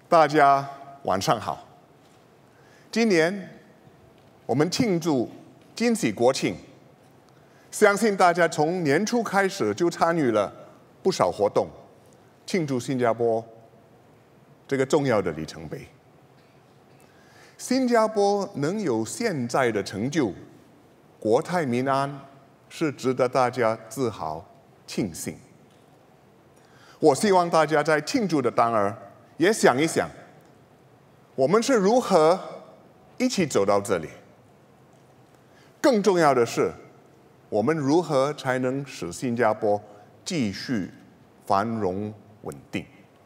大家晚上好。今年我们庆祝金禧国庆，相信大家从年初开始就参与了不少活动，庆祝新加坡这个重要的里程碑。新加坡能有现在的成就，国泰民安，是值得大家自豪庆幸。我希望大家在庆祝的当儿，也想一想，我们是如何一起走到这里。更重要的是，我们如何才能使新加坡继续繁荣稳定？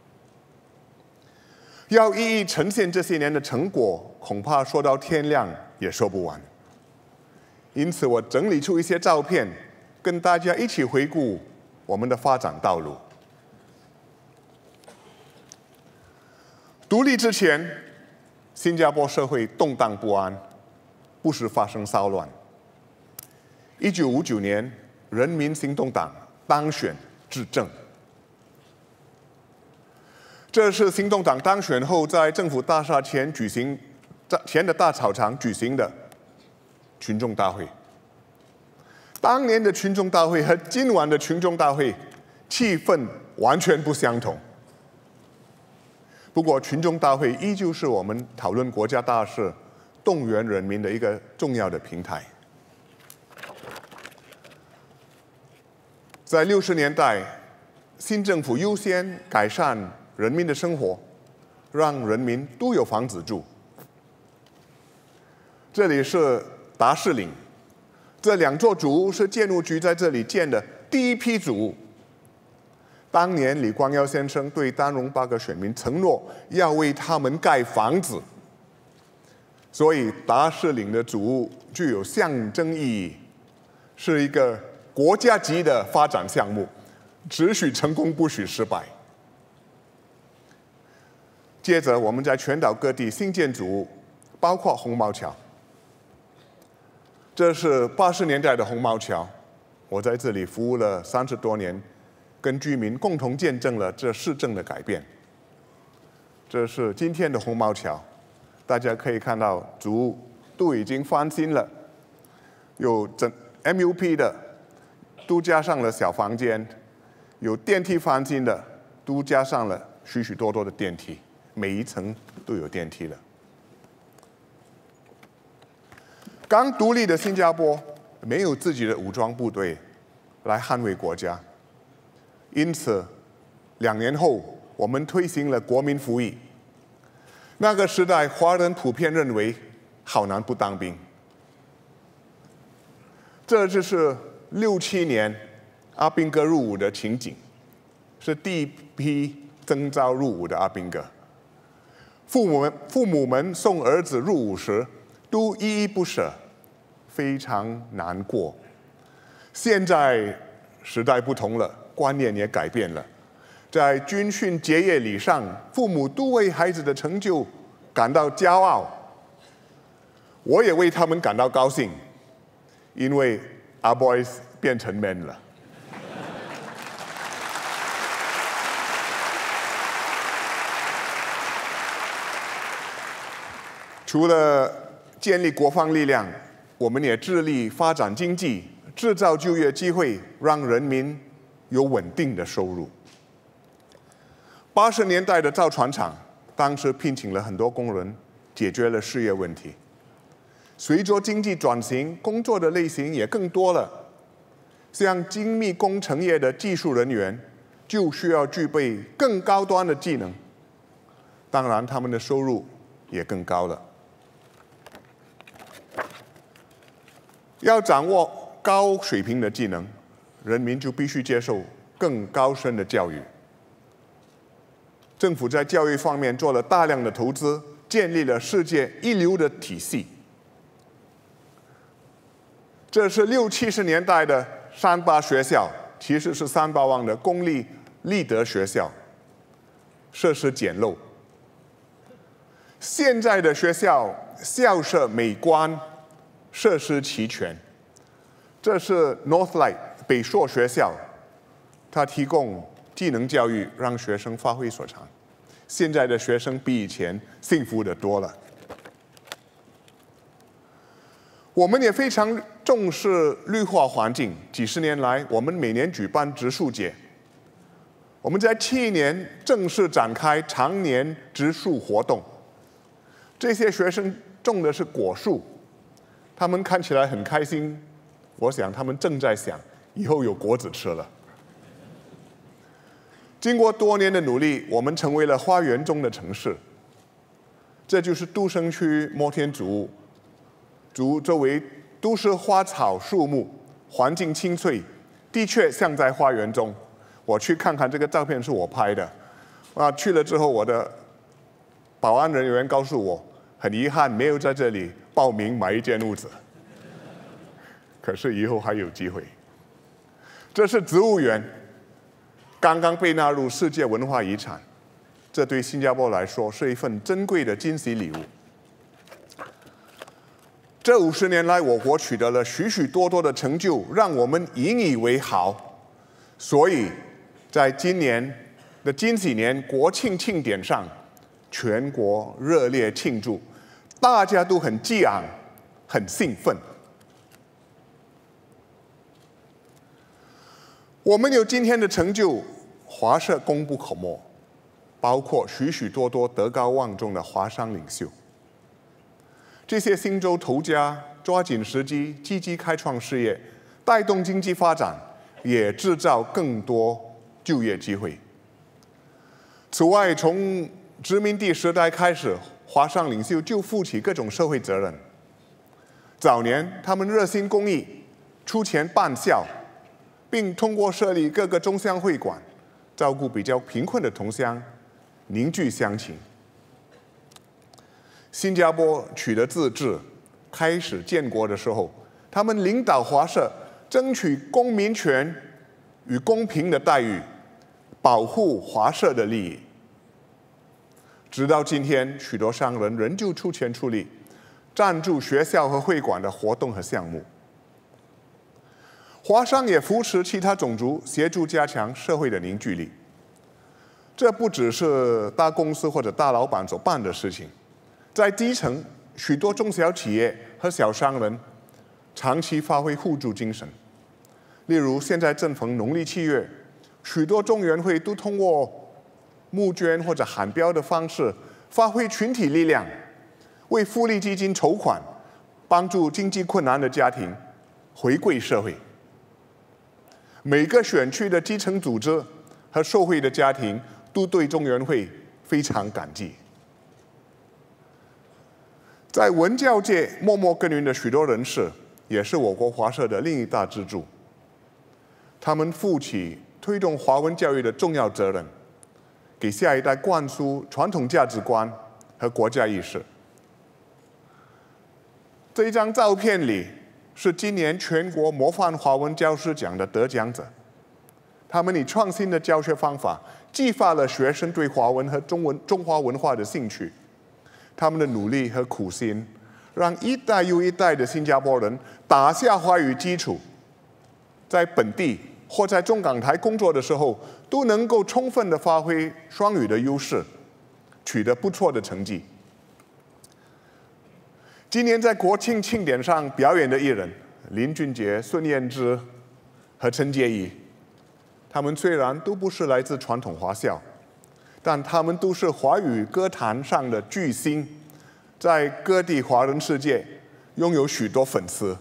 要一一呈现这些年的成果，恐怕说到天亮也说不完。因此，我整理出一些照片，跟大家一起回顾我们的发展道路。独立之前，新加坡社会动荡不安，不时发生骚乱。1959年，人民行动党当选执政。这是行动党当选后在政府大厦前的大草场举行的群众大会。当年的群众大会和今晚的群众大会气氛完全不相同。不过，群众大会依旧是我们讨论国家大事、动员人民的一个重要的平台。在60年代，新政府优先改善人民的生活，让人民都有房子住。这里是达士岭，这2座祖屋是建筑局在这里建的第一批祖屋。当年李光耀先生对丹戎8个选民承诺要为他们盖房子，所以达士岭的祖屋具有象征意义，是一个国家级的发展项目，只许成功不许失败。接着，我们在全岛各地新建祖屋，包括红毛桥。这是80年代的红毛桥，我在这里服务了30多年，跟居民共同见证了这市政的改变。这是今天的红毛桥，大家可以看到祖屋都已经翻新了，有MUP 的，都加上了小房间，有电梯翻新的，都加上了许许多多的电梯，每一层都有电梯了。刚独立的新加坡没有自己的武装部队来捍卫国家，因此2年后我们推行了国民服役。那个时代，华人普遍认为好男不当兵。这就是6、7年阿兵哥入伍的情景，是第一批征召入伍的阿兵哥。父母们送儿子入伍时，都依依不舍，非常难过。现在时代不同了，观念也改变了。在军训结业礼上，父母都为孩子的成就感到骄傲，我也为他们感到高兴，因为阿 boys 变成 man 了。除了建立国防力量，我们也致力发展经济，制造就业机会，让人民有稳定的收入。80年代的造船厂，当时聘请了很多工人，解决了失业问题。随着经济转型，工作的类型也更多了。像精密工程业的技术人员，就需要具备更高端的技能，当然他们的收入也更高了。要掌握高水平的技能，人民就必须接受更高深的教育。政府在教育方面做了大量的投资，建立了世界一流的体系。这是60、70年代的38学校，其实是3巴旺的公立立德学校，设施简陋。现在的学校校舍美观，设施齐全。这是 Northlight 北硕学校，它提供技能教育，让学生发挥所长。 现在的学生比以前幸福得多了。我们也非常重视绿化环境，几十年来，我们每年举办植树节。我们在去年正式展开常年植树活动。这些学生种的是果树，他们看起来很开心。我想他们正在想，以后有果子吃了。经过多年的努力，我们成为了花园中的城市。这就是都生区摩天族周围都是花草树木，环境清脆，的确像在花园中。我去看看，这个照片是我拍的。去了之后，我的保安人员告诉我，很遗憾没有在这里报名买一间屋子。可是以后还有机会。这是植物园，刚刚被纳入世界文化遗产，这对新加坡来说是一份珍贵的惊喜礼物。这50年来，我国取得了许许多多的成就，让我们引以为豪。所以，在今年的金禧年国庆庆典上，全国热烈庆祝，大家都很激昂，很兴奋。我们有今天的成就，华社功不可没，包括许许多多德高望重的华商领袖。这些新州头家抓紧时机，积极开创事业，带动经济发展，也制造更多就业机会。此外，从殖民地时代开始，华商领袖就负起各种社会责任。早年，他们热心公益，出钱办校，并通过设立各个中乡会馆，照顾比较贫困的同乡，凝聚乡情。新加坡取得自治，开始建国的时候，他们领导华社争取公民权与公平的待遇，保护华社的利益。直到今天，许多商人仍旧出钱出力，赞助学校和会馆的活动和项目。华商也扶持其他种族，协助加强社会的凝聚力。这不只是大公司或者大老板所办的事情，在基层，许多中小企业和小商人长期发挥互助精神。例如，现在正逢农历7月，许多中原会都通过募捐或者喊标的方式，发挥群体力量，为福利基金筹款，帮助经济困难的家庭回馈社会。每个选区的基层组织和受惠的家庭都对中原会非常感激。在文教界默默耕耘的许多人士，也是我国华社的另一大支柱。他们负起推动华文教育的重要责任，给下一代灌输传统价值观和国家意识。这一张照片里是今年全国模范华文教师奖的得奖者，他们以创新的教学方法激发了学生对华文和中华文化的兴趣。他们的努力和苦心，让一代又一代的新加坡人打下华语基础，在本地或在中港台工作的时候，都能够充分地发挥双语的优势，取得不错的成绩。今年在国庆庆典上表演的艺人林俊杰、孙燕姿和陈洁仪，他们虽然都不是来自传统华校，但他们都是华语歌坛上的巨星，在各地华人世界拥有许多粉丝。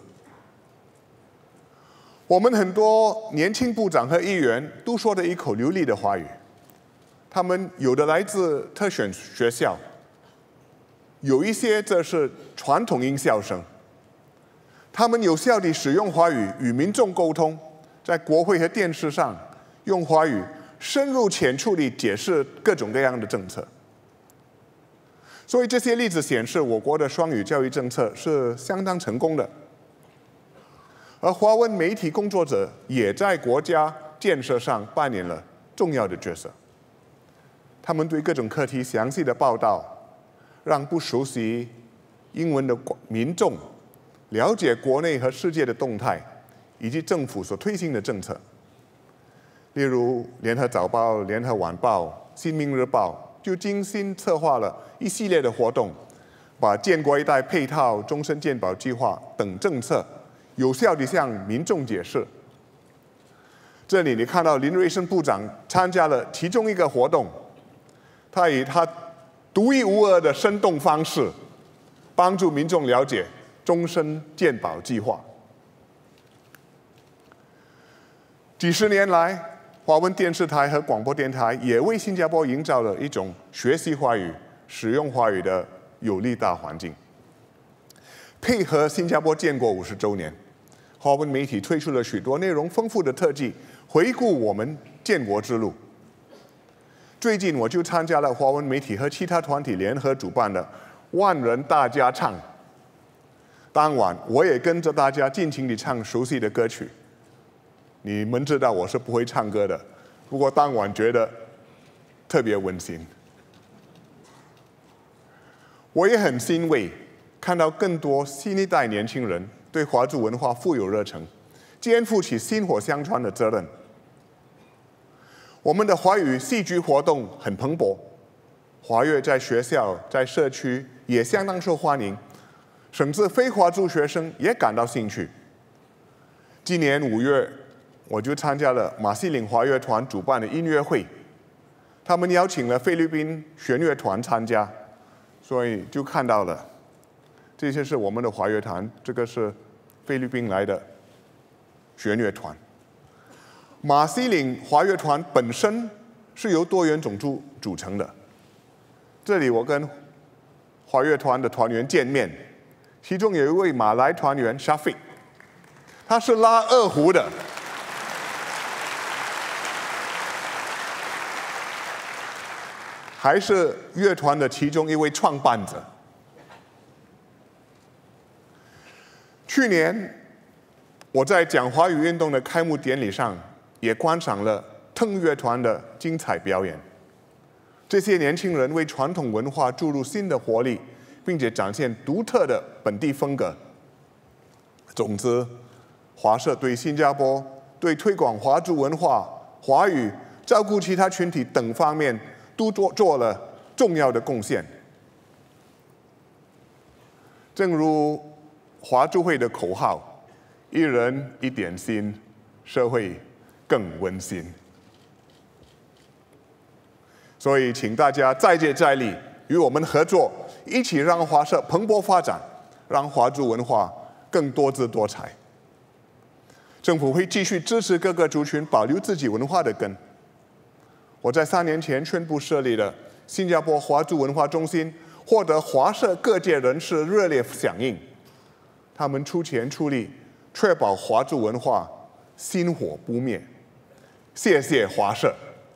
我们很多年轻部长和议员都说得一口流利的华语，他们有的来自特选学校，有一些则是传统音校生。他们有效地使用华语与民众沟通，在国会和电视上用华语深入浅出地解释各种各样的政策。所以这些例子显示，我国的双语教育政策是相当成功的。而华文媒体工作者也在国家建设上扮演了重要的角色。他们对各种课题详细的报道，让不熟悉英文的民众了解国内和世界的动态，以及政府所推行的政策。例如，《联合早报》、《联合晚报》、《新民日报》 就精心策划了一系列的活动，把建国一代配套终身健保计划等政策有效地向民众解释。这里你看到林瑞生部长参加了其中一个活动，他以他独一无二的生动方式，帮助民众了解终身健保计划。几十年来，华文电视台和广播电台也为新加坡营造了一种学习华语、使用华语的有利大环境。配合新加坡建国50周年，华文媒体推出了许多内容丰富的特辑，回顾我们建国之路。最近我就参加了华文媒体和其他团体联合主办的万人大家唱，当晚我也跟着大家尽情地唱熟悉的歌曲。你们知道我是不会唱歌的，不过当晚觉得特别温馨。我也很欣慰，看到更多新一代年轻人对华族文化富有热忱，肩负起薪火相传的责任。我们的华语戏剧活动很蓬勃，华乐在学校、在社区也相当受欢迎，甚至非华族学生也感到兴趣。今年5月，我就参加了马西岭华乐团主办的音乐会，他们邀请了菲律宾弦乐团参加，所以就看到了，这些是我们的华乐团，这个是菲律宾来的弦乐团。马西岭华乐团本身是由多元种族组成的，这里我跟华乐团的团员见面，其中有一位马来团员 Shafiq， 他是拉二胡的。还是乐团的其中一位创办者。去年，我在讲华语运动的开幕典礼上，也观赏了腾乐团的精彩表演。这些年轻人为传统文化注入新的活力，并且展现独特的本地风格。总之，华社对新加坡、对推广华族文化、华语、照顾其他群体等方面，都做了重要的贡献。正如华族会的口号：“一人一点心，社会更温馨。”所以，请大家再接再厉，与我们合作，一起让华社蓬勃发展，让华族文化更多姿多彩。政府会继续支持各个族群保留自己文化的根。我在3年前宣布设立的新加坡华族文化中心，获得华社各界人士热烈响应。他们出钱出力，确保华族文化薪火不灭。谢谢华社。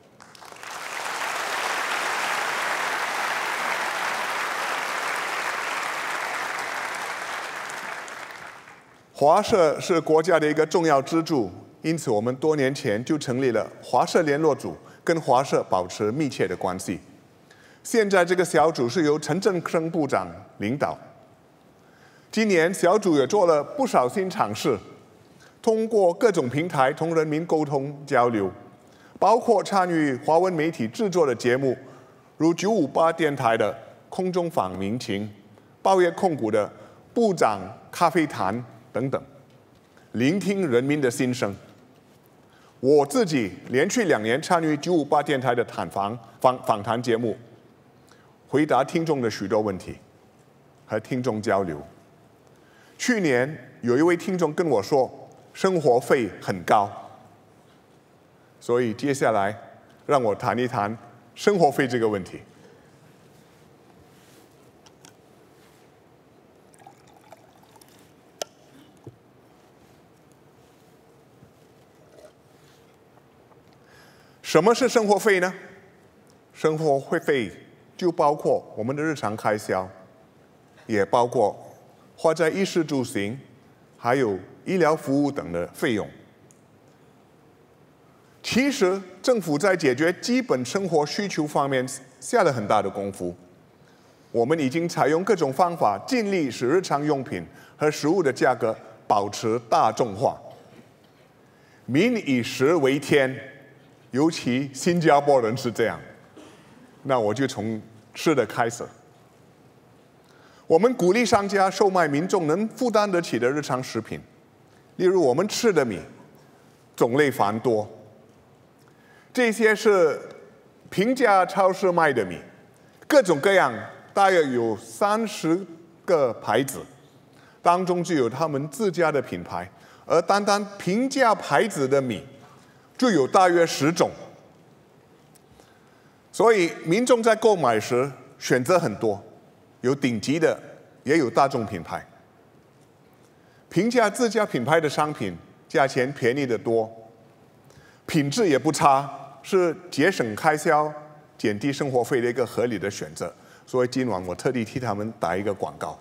华社是国家的一个重要支柱，因此我们多年前就成立了华社联络组，跟华社保持密切的关系。现在这个小组是由陈振声部长领导。今年小组也做了不少新尝试，通过各种平台同人民沟通交流，包括参与华文媒体制作的节目，如958电台的空中访民情、报业控股的部长咖啡谈等等，聆听人民的心声。我自己连续2年参与958电台的访谈节目，回答听众的许多问题，和听众交流。去年有一位听众跟我说，生活费很高，所以接下来让我谈一谈生活费这个问题。什么是生活费呢？生活费就包括我们的日常开销，也包括花在衣食住行，还有医疗服务等的费用。其实政府在解决基本生活需求方面下了很大的功夫。我们已经采用各种方法，尽力使日常用品和食物的价格保持大众化。民以食为天，尤其新加坡人是这样。 那我就从吃的开始。我们鼓励商家售卖民众能负担得起的日常食品，例如我们吃的米种类繁多，这些是平价超市卖的米，各种各样，大约有30个牌子，当中就有他们自家的品牌，而单单平价牌子的米就有大约10种，所以民众在购买时选择很多，有顶级的，也有大众品牌。平价自家品牌的商品价钱便宜得多，品质也不差，是节省开销、减低生活费的一个合理的选择。所以今晚我特地替他们打一个广告。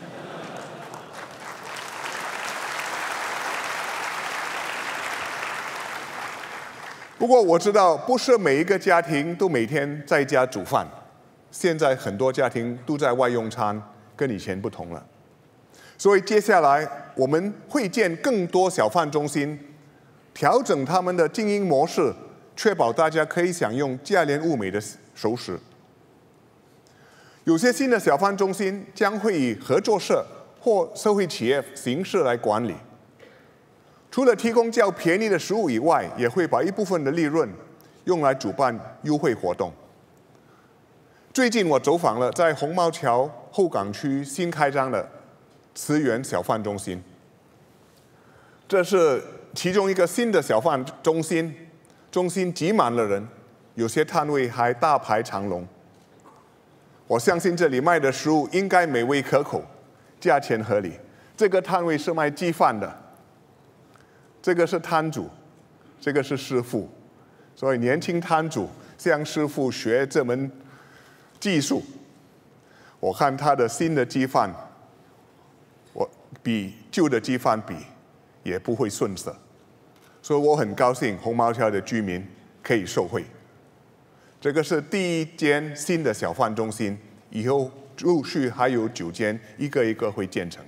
不过我知道，不是每一个家庭都每天在家煮饭，现在很多家庭都在外用餐，跟以前不同了。所以接下来我们会建更多小贩中心，调整他们的经营模式，确保大家可以享用价廉物美的熟食。有些新的小贩中心将会以合作社或社会企业形式来管理。除了提供较便宜的食物以外，也会把一部分的利润用来主办优惠活动。最近我走访了在红毛桥后港区新开张的慈园小贩中心，这是其中一个新的小贩中心，中心挤满了人，有些摊位还大排长龙。我相信这里卖的食物应该美味可口，价钱合理。这个摊位是卖鸡饭的。这个是摊主，这个是师傅，所以年轻摊主向师傅学这门技术。我看他的新的鸡饭，我比旧的鸡饭比也不会逊色，所以我很高兴红毛桥的居民可以受惠。这个是第1间新的小贩中心，以后陆续还有9间，一个一个会建成。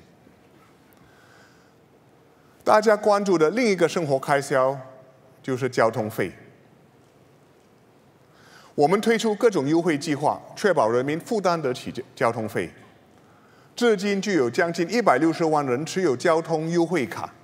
大家关注的另一个生活开销就是交通费。我们推出各种优惠计划，确保人民负担得起交通费。至今就有将近160万人持有交通优惠卡。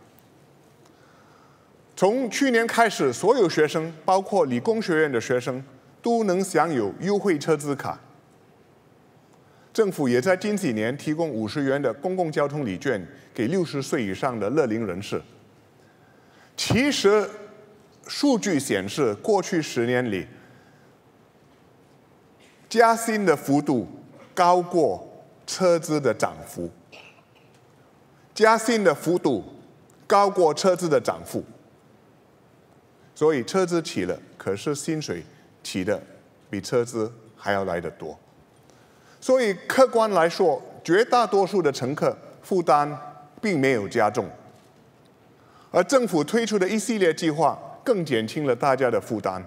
从去年开始，所有学生，包括理工学院的学生，都能享有优惠车资卡。政府也在近几年提供50元的公共交通礼券给60岁以上的乐龄人士。其实，数据显示，过去10年里，加薪的幅度高过车资的涨幅。加薪的幅度高过车资的涨幅。所以车资起了，可是薪水起的比车资还要来得多。所以客观来说，绝大多数的乘客负担并没有加重，而政府推出的一系列计划更减轻了大家的负担。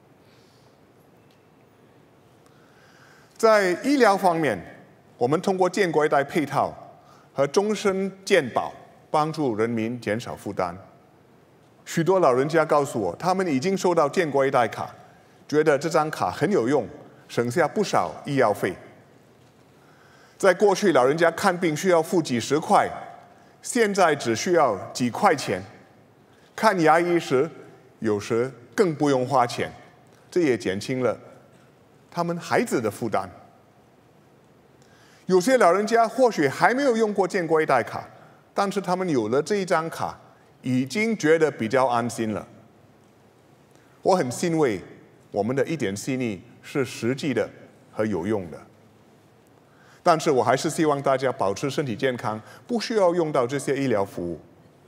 在医疗方面，我们通过建国一代配套和终身健保，帮助人民减少负担。许多老人家告诉我，他们已经收到建国一代卡，觉得这张卡很有用，省下不少医药费。在过去，老人家看病需要付几十块，现在只需要几块钱。看牙医时，有时更不用花钱，这也减轻了他们孩子的负担。有些老人家或许还没有用过建国一代卡，但是他们有了这一张卡，已经觉得比较安心了。我很欣慰，我们的一点心意是实际的和有用的。但是我还是希望大家保持身体健康，不需要用到这些医疗服务。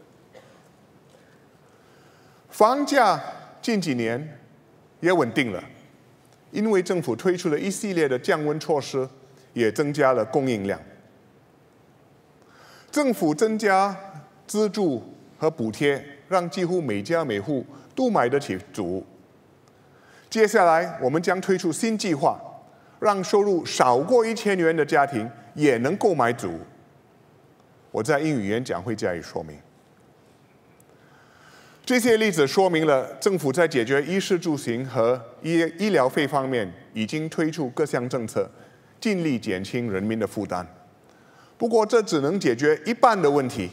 房价近几年也稳定了，因为政府推出了一系列的降温措施，也增加了供应量。政府增加资助和补贴，让几乎每家每户都买得起祖屋。接下来我们将推出新计划，让收入少过1000元的家庭也能购买祖屋。我在英语演讲会加以说明。 这些例子说明了政府在解决衣食住行和医疗费方面已经推出各项政策，尽力减轻人民的负担。不过，这只能解决一半的问题。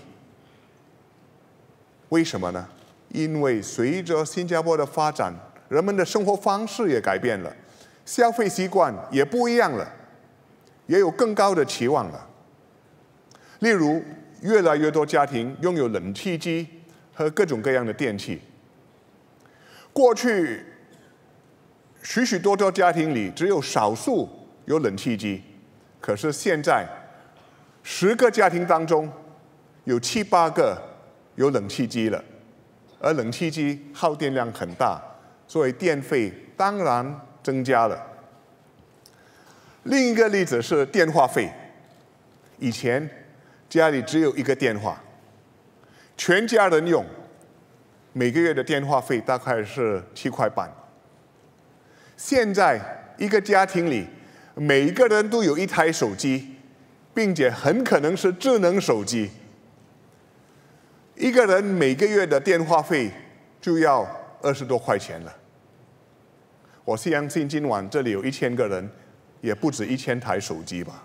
为什么呢？因为随着新加坡的发展，人们的生活方式也改变了，消费习惯也不一样了，也有更高的期望了。例如，越来越多家庭拥有冷气机和各种各样的电器。过去，许多家庭里只有少数有冷气机，可是现在，10个家庭当中有7、8个有冷气机了，而冷气机耗电量很大，所以电费当然增加了。另一个例子是电话费，以前家里只有一个电话，全家人用，每个月的电话费大概是7块半。现在一个家庭里，每一个人都有一台手机，并且很可能是智能手机。一个人每个月的电话费就要20多块钱了。我相信今晚这里有1000个人，也不止1000台手机吧。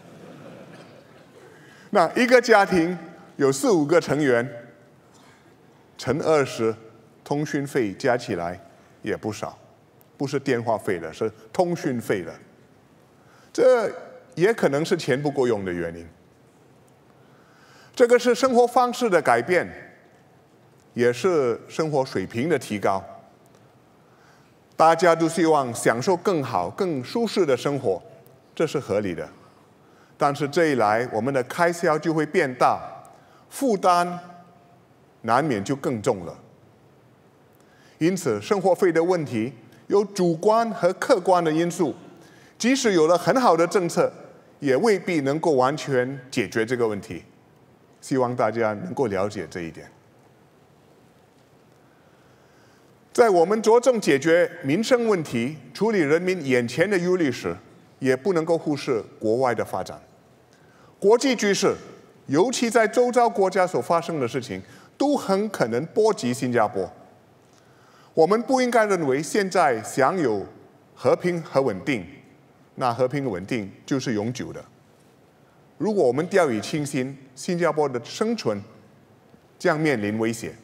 那一个家庭有4、5个成员，乘20，通讯费加起来也不少，不是电话费了，是通讯费了。这也可能是钱不够用的原因。这个是生活方式的改变，也是生活水平的提高。大家都希望享受更好、更舒适的生活，这是合理的。但是这一来，我们的开销就会变大，负担难免就更重了。因此，生活费的问题有主观和客观的因素，即使有了很好的政策，也未必能够完全解决这个问题。希望大家能够了解这一点。在我们着重解决民生问题、处理人民眼前的忧虑时，也不能够忽视国外的发展。国际局势，尤其在周遭国家所发生的事情，都很可能波及新加坡。我们不应该认为现在享有和平和稳定，那和平稳定就是永久的。如果我们掉以轻心，新加坡的生存将面临威胁。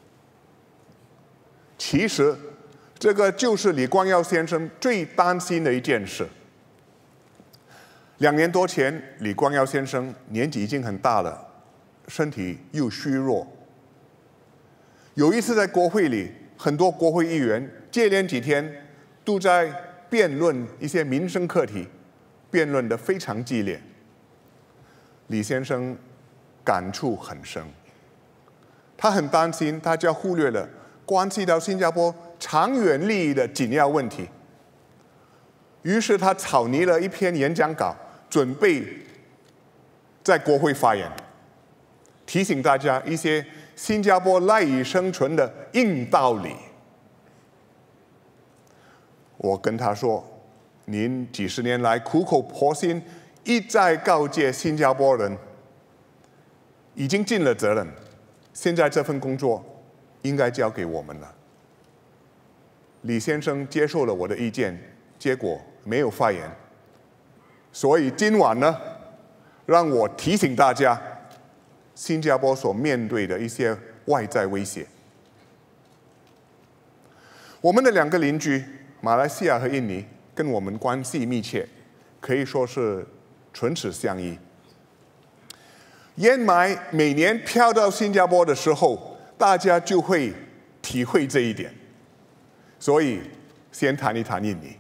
其实，这个就是李光耀先生最担心的一件事。2年多前，李光耀先生年纪已经很大了，身体又虚弱。有一次在国会里，很多国会议员接连几天都在辩论一些民生课题，辩论得非常激烈。李先生感触很深，他很担心大家忽略了关系到新加坡长远利益的紧要问题。于是他草拟了一篇演讲稿，准备在国会发言，提醒大家一些新加坡赖以生存的硬道理。我跟他说：“您几十年来苦口婆心，一再告诫新加坡人，已经尽了责任，现在这份工作应该交给我们了。”李先生接受了我的意见，结果没有发言。所以今晚呢，让我提醒大家，新加坡所面对的一些外在威胁。我们的2个邻居，马来西亚和印尼，跟我们关系密切，可以说是唇齿相依。烟霾每年飘到新加坡的时候，大家就会体会这一点。所以，先谈一谈印尼。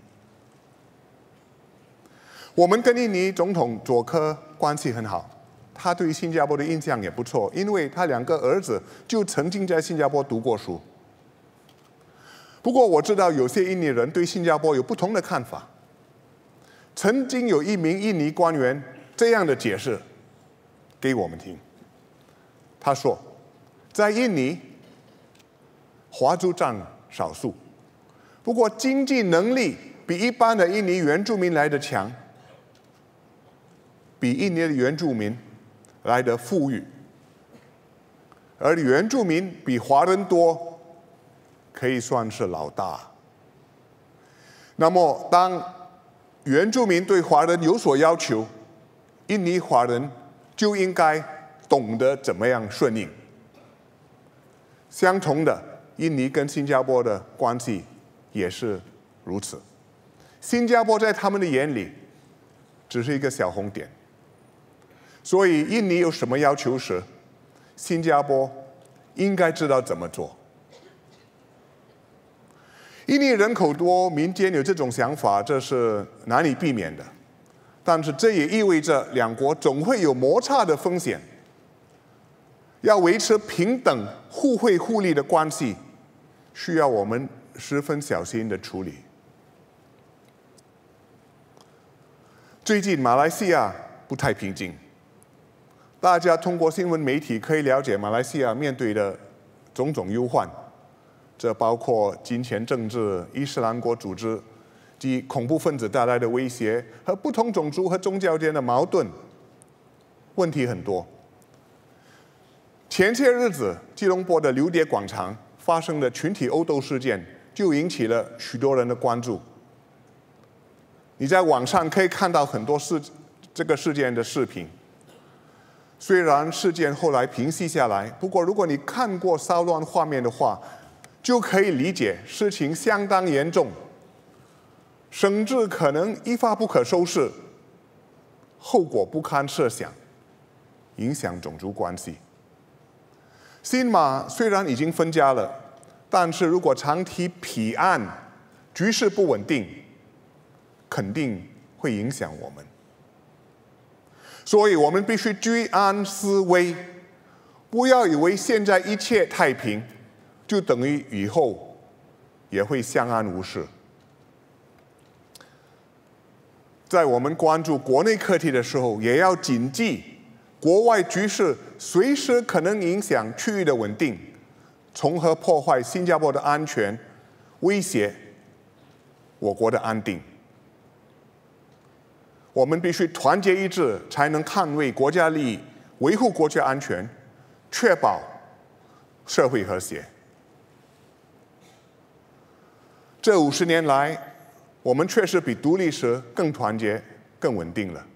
我们跟印尼总统佐科关系很好，他对新加坡的印象也不错，因为他2个儿子就曾经在新加坡读过书。不过我知道有些印尼人对新加坡有不同的看法。曾经有一名印尼官员这样的解释给我们听，他说，在印尼，华族占少数，不过经济能力比一般的印尼原住民来得强，比印尼的原住民来得富裕，而原住民比华人多， 可以算是老大。那么，当原住民对华人有所要求，印尼华人就应该懂得怎么样顺应。相同的，印尼跟新加坡的关系也是如此。新加坡在他们的眼里只是一个小红点，所以印尼有什么要求时，新加坡应该知道怎么做。印尼人口多，民间有这种想法，这是难以避免的。但是这也意味着两国总会有摩擦的风险。要维持平等、互惠互利的关系，需要我们十分小心的处理。最近马来西亚不太平静，大家通过新闻媒体可以了解马来西亚面对的种种忧患，这包括金钱政治、伊斯兰国组织及恐怖分子带来的威胁，和不同种族和宗教间的矛盾，问题很多。前些日子，吉隆坡的榴蝶广场发生的群体殴斗事件，就引起了许多人的关注。你在网上可以看到很多这个事件的视频。虽然事件后来平息下来，不过如果你看过骚乱画面的话，就可以理解事情相当严重，甚至可能一发不可收拾，后果不堪设想，影响种族关系。新马虽然已经分家了，但是如果长期彼岸，局势不稳定，肯定会影响我们。所以我们必须居安思危，不要以为现在一切太平，就等于以后也会相安无事。在我们关注国内课题的时候，也要谨记国外局势随时可能影响区域的稳定，从而破坏新加坡的安全，威胁我国的安定。我们必须团结一致，才能捍卫国家利益，维护国家安全，确保社会和谐。这50年来，我们确实比独立时更团结、更稳定了。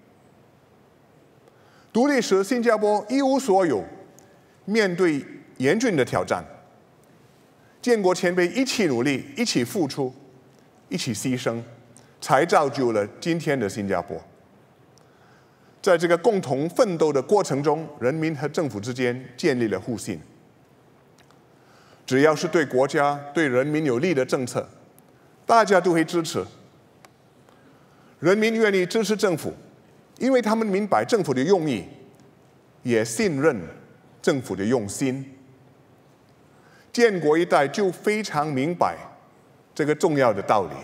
独立时，新加坡一无所有，面对严峻的挑战，建国前辈一起努力、一起付出、一起牺牲，才造就了今天的新加坡。在这个共同奋斗的过程中，人民和政府之间建立了互信。只要是对国家、对人民有利的政策，大家都会支持。人民愿意支持政府，因为他们明白政府的用意，也信任政府的用心。建国一代就非常明白这个重要的道理。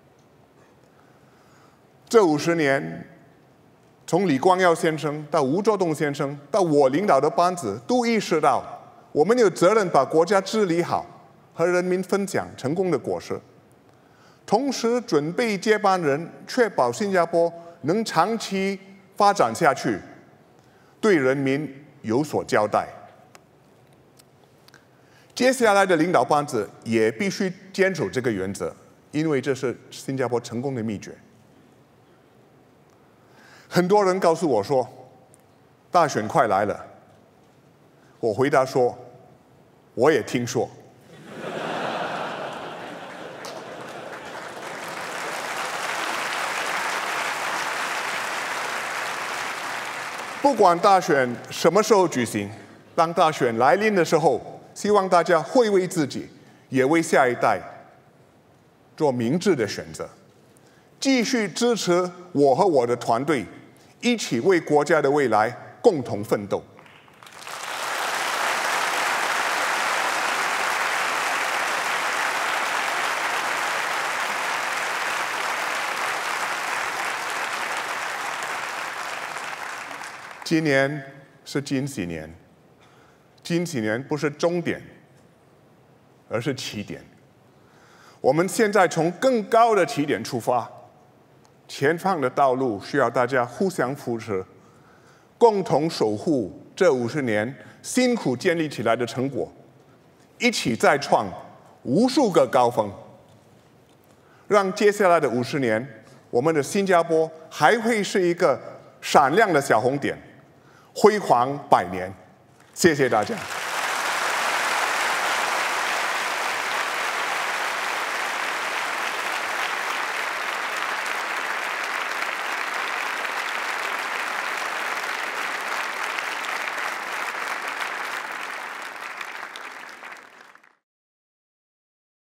这50年，从李光耀先生到吴作栋先生，到我领导的班子，都意识到我们有责任把国家治理好，和人民分享成功的果实，同时准备接班人，确保新加坡能长期发展下去，对人民有所交代。接下来的领导班子也必须坚守这个原则，因为这是新加坡成功的秘诀。很多人告诉我说，大选快来了。我回答说，我也听说。不管大选什么时候举行，当大选来临的时候，希望大家会为自己，也为下一代做明智的选择，继续支持我和我的团队，一起为国家的未来共同奋斗。今年是金禧年，金禧年不是终点，而是起点。我们现在从更高的起点出发，前方的道路需要大家互相扶持，共同守护这50年辛苦建立起来的成果，一起再创无数个高峰，让接下来的50年，我们的新加坡还会是一个闪亮的小红点，辉煌100年。谢谢大家。